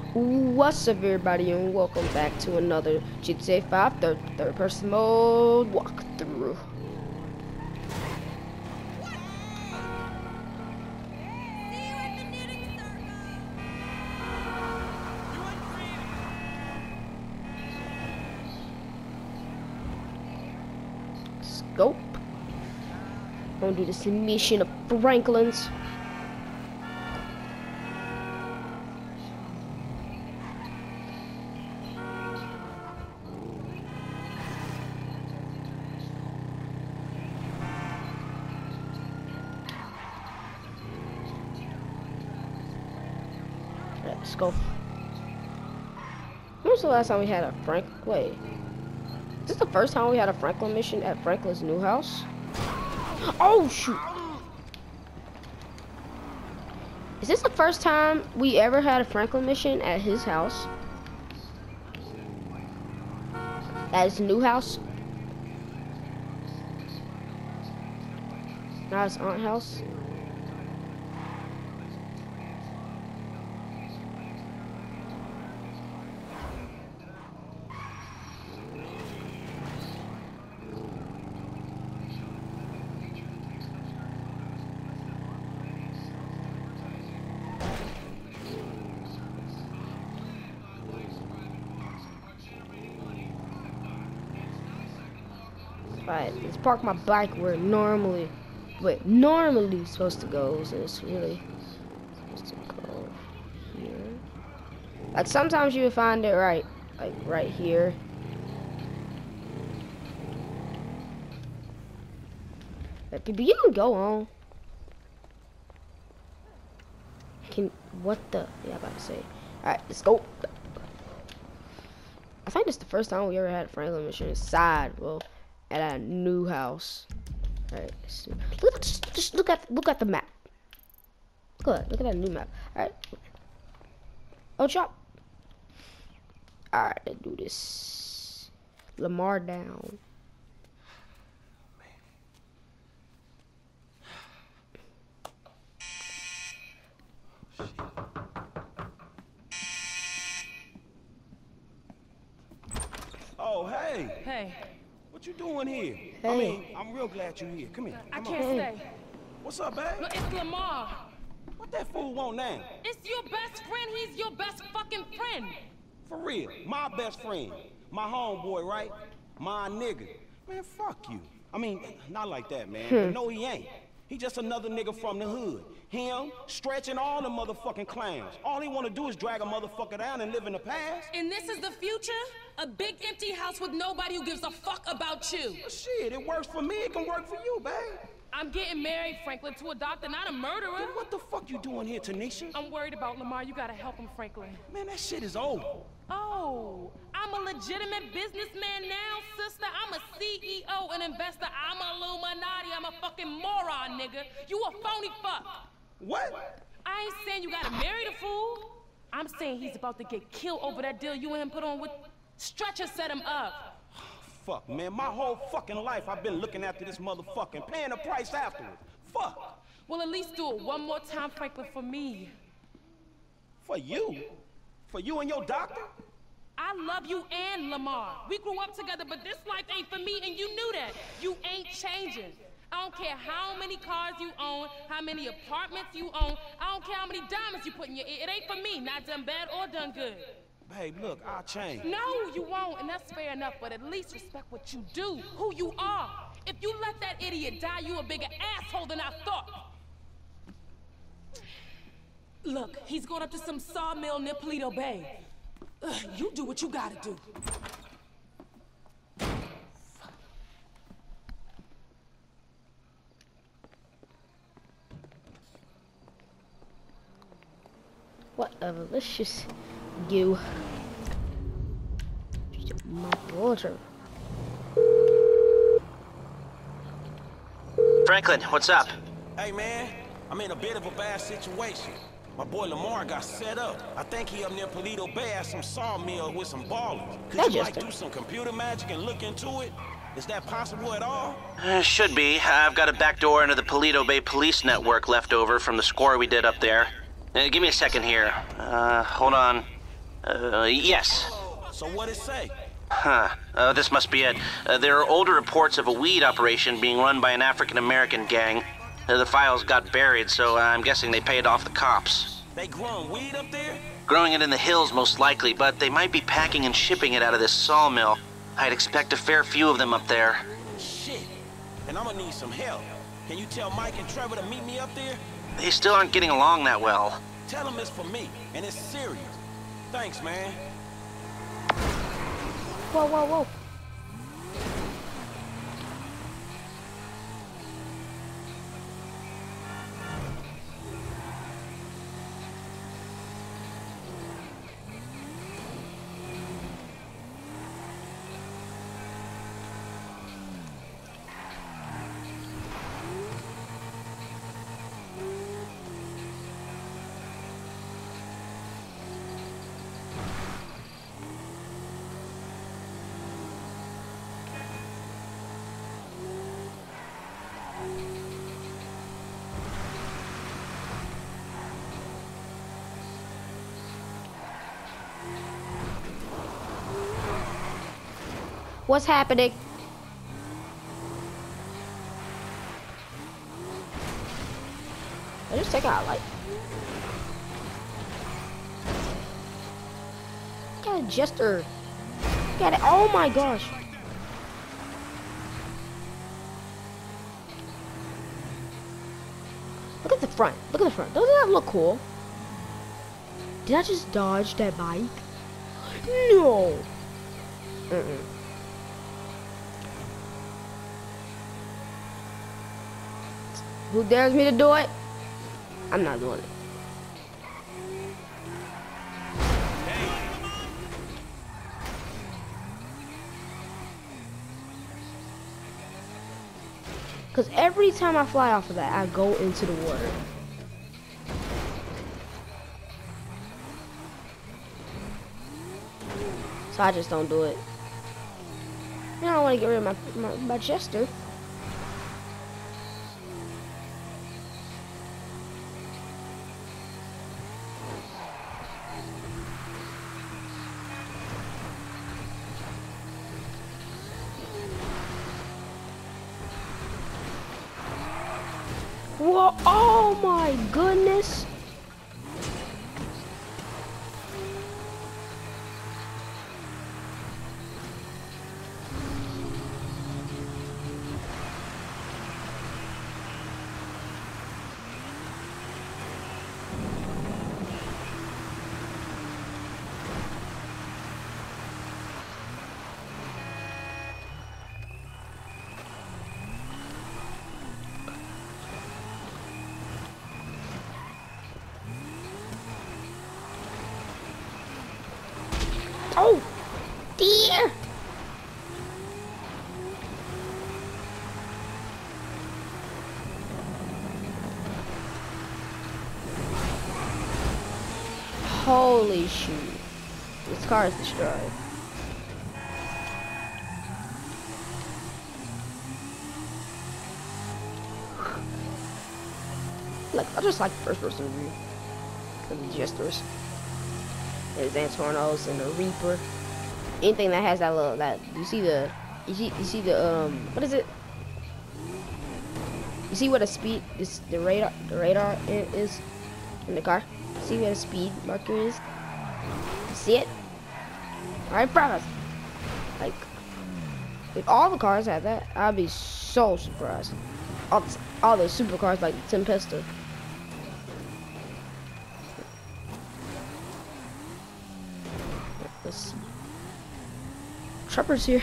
What's up, everybody, and welcome back to another GTA 5 third person mode walkthrough. Scope. I'm gonna do this mission of Franklin's. Let's go. When was the last time we had a Wait. Is this the first time we had a Franklin mission at Franklin's new house? Oh, shoot. Is this the first time we ever had a Franklin mission at his house? At his new house? Not his aunt's house? Right, let's park my bike where it normally supposed to go, so it's really supposed to go here. Like sometimes you would find it right here. Like, but you can go on. What the? Yeah, I'm about to say. Alright, let's go. I think this is the first time we ever had a Franklin mission inside. Well, at a new house. Alright, so just look at the map. Look at that new map. Alright. Oh, chop. Alright, let's do this. Lamar down. Oh, hey. Hey. What you doing here? Hey. I mean, I'm real glad you're here. Come here. I Come can't on. stay. What's up, babe? Look, it's Lamar. What that fool want now? It's your best friend. He's your best fucking friend. For real. My best friend. My homeboy, right? My nigga. Man, fuck you. I mean, not like that, man. But no, he ain't. He just another nigga from the hood. Him, stretching all the motherfucking clowns. All he wanna do is drag a motherfucker down and live in the past. And this is the future? A big empty house with nobody who gives a fuck about you. Well, shit, it works for me. It can work for you, babe. I'm getting married, Franklin, to a doctor, not a murderer. Then what the fuck you doing here, Tanisha? I'm worried about Lamar. You gotta help him, Franklin. Man, that shit is over. Oh, I'm a legitimate businessman now, sister. I'm a CEO, an investor. I'm a Illuminati. I'm a fucking moron, nigga. You a phony fuck. What? I ain't saying you gotta marry the fool. I'm saying he's about to get killed over that deal you and him put on with Stretcher set him up. Fuck, man, my whole fucking life I've been looking after this motherfucking, paying the price afterwards. Fuck. Well, at least do it one more time, Franklin, for me. For you? For you and your doctor? I love you and Lamar. We grew up together, but this life ain't for me, and you knew that. You ain't changing. I don't care how many cars you own, how many apartments you own. I don't care how many diamonds you put in your ear. It ain't for me, not done bad or done good. Babe, look, I'll change. No, you won't, and that's fair enough, but at least respect what you do, who you are. If you let that idiot die, you a bigger asshole than I thought. Look, he's going up to some sawmill near Paleto Bay. You do what you gotta do. Whatever, let's just go. My water. Franklin, what's up? Hey, man, I'm in a bit of a bad situation. My boy Lamar got set up. I think he up near Paleto Bay at some sawmill with some ballers. Could you, like, do some computer magic and look into it? Is that possible at all? Should be. I've got a back door into the Paleto Bay police network left over from the score we did up there. Give me a second here. Hold on. Yes. So what it say? Huh. This must be it. There are older reports of a weed operation being run by an African-American gang. The files got buried, so I'm guessing they paid off the cops. They growing weed up there? Growing it in the hills, most likely, but they might be packing and shipping it out of this sawmill. I'd expect a fair few of them up there. Shit. And I'm gonna need some help. Can you tell Mike and Trevor to meet me up there? They still aren't getting along that well. Tell them it's for me, and it's serious. Thanks, man. Whoa, whoa, whoa. What's happening? I just take out light. Got a jester. Got it. Oh my gosh. Look at the front. Look at the front. Doesn't that look cool? Did I just dodge that bike? No. Who dares me to do it? I'm not doing it. Because every time I fly off of that, I go into the water. So I just don't do it. I don't want to get rid of my jester. Whoa, oh my goodness. Oh, dear. Holy shoot. This car is destroyed. Like, I just like first person view. The jesters. There's Antornos and the Reaper. Anything that has that little you see the what is it? You see what the speed the radar is in the car? See where the speed marker is? See it? Right in front of us. Like, if all the cars had that, I'd be so surprised. All the supercars like the Tempesta. Let's see. Trevor's here.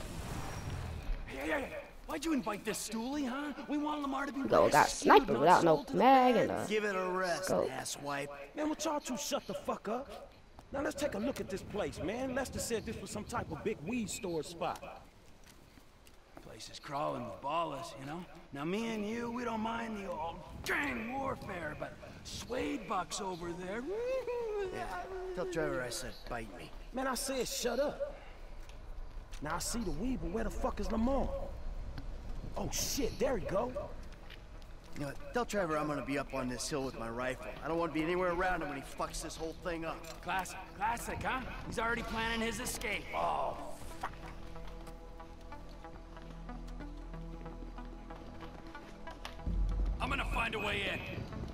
Hey, why'd you invite this stoolie, huh? We want Lamar to be Got sniper without no mag and give it a rest, asswipe. Man, would y'all two shut the fuck up? Now let's take a look at this place, man. Lester said this was some type of big weed store spot. Place is crawling with ballers, you know? Now me and you, we don't mind the old gang warfare, but Suede Buck's over there. Yeah, tell Trevor I said bite me. Man, I said shut up. Now I see the weed, but where the fuck is Lamar? Oh shit, there he go. You know what? Tell Trevor I'm gonna be up on this hill with my rifle. I don't want to be anywhere around him when he fucks this whole thing up. Classic, huh? He's already planning his escape. Oh, fuck. I'm gonna find a way in.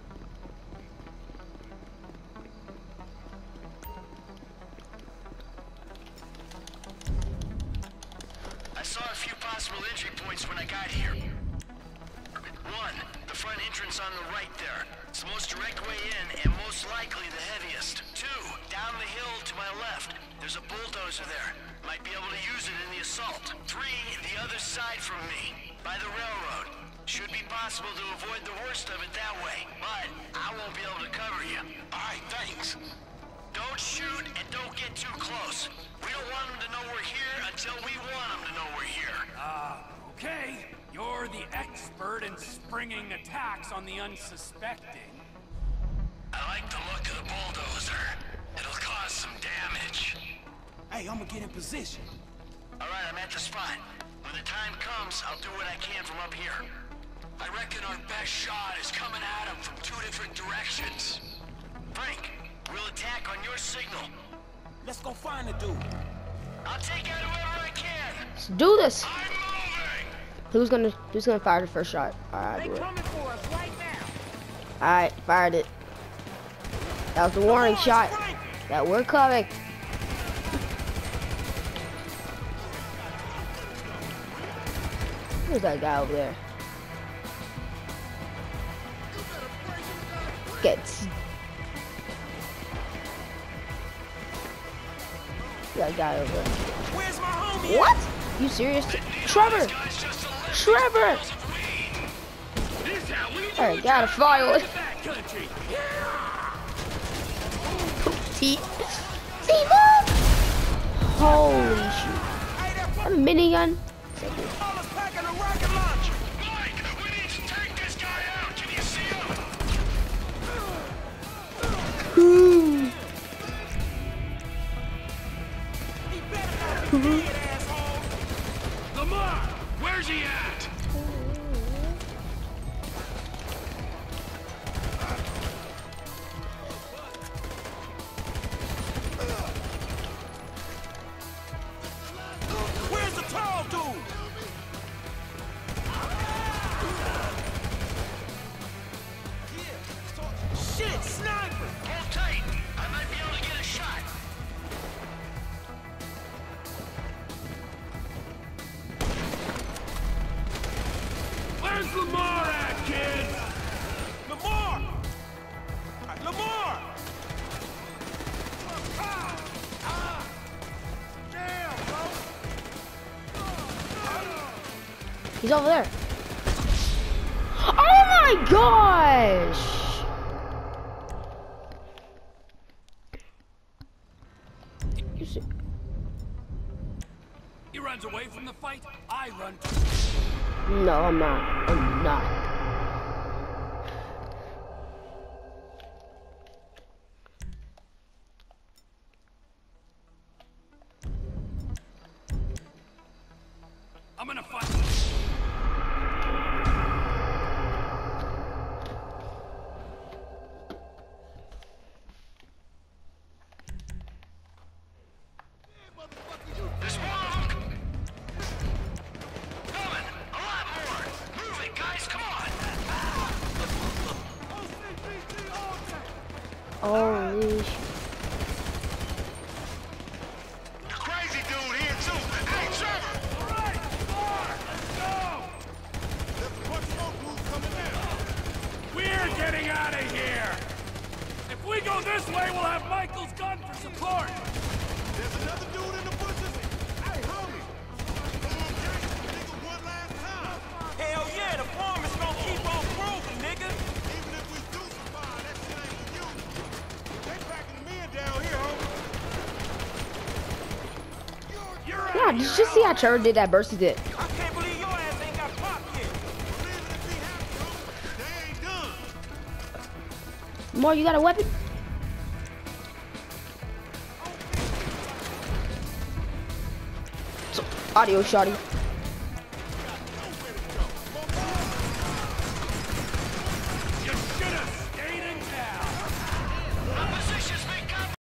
I saw a few possible entry points when I got here. 1, the front entrance on the right there. It's the most direct way in and most likely the heaviest. 2, down the hill to my left. There's a bulldozer there. Might be able to use it in the assault. 3, the other side from me, by the railroad. Should be possible to avoid the worst of it that way, but I won't be able to cover you. Alright, thanks. Don't shoot and don't get too close. We don't want them to know we're here until we want them to know we're here. Okay. You're the expert in springing attacks on the unsuspecting. I like the look of the bulldozer. It'll cause some damage. Hey, I'm gonna get in position. Alright, I'm at the spot. When the time comes, I'll do what I can from up here. I reckon our best shot is coming at him from 2 different directions. Frank, we'll attack on your signal. Let's go find the dude. I'll take out whoever I can. Let's do this. I'm moving! Who's gonna fire the first shot? Alright, do it. Coming for us right now. Alright, fired it. That was the warning shot. That we're coming. Who's that guy over there? Gets. That guy over there. Where's my homie? What? You serious? Trevor! Trevor! Alright, gotta fire it. T-Bug! Holy shit. A minigun? Packing a rocket launcher. Mike, we need to take this guy out. Can you see him? He better not be dead, asshole. Lamar, where's he at? Where's the tall dude? Shit, sniper! Hold tight. I might be able to get a shot. Where's Lamar at, kids? Lamar! Lamar! Damn, bro! He's over there. Oh my gosh! He runs away from the fight. I run. No, I'm not. I'm not. I'm gonna fight. There's more of them. Coming. A lot more. Move it, guys. Come on. Holy shit. The crazy dude here, too. Hey, Trevor! All right, Lamar, let's go. We're getting out of here. If we go this way, we'll have Michael's gun for support. There's another dude in the bushes. Hey, homie! One last time. Hell yeah, the farm is gonna keep on growing, nigga. Even if we do survive, that shit ain't for you. They packing the men down here, homie. You're Yeah, did you just see how Trevor did that burst he did? I can't believe your ass ain't got popped yet. Believe it if he happy, homie. They ain't done. More, you got a weapon? So, audio shotty.